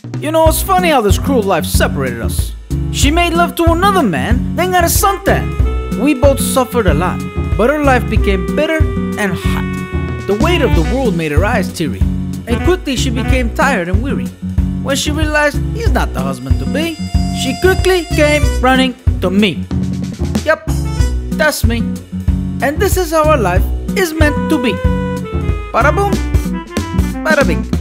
You know, it's funny how this cruel life separated us. She made love to another man, then got a suntan. We both suffered a lot, but her life became bitter and hot. The weight of the world made her eyes teary, and quickly she became tired and weary. When she realized he's not the husband to be, she quickly came running to me. Yep, that's me. And this is how our life is meant to be. Bada boom, bada bing.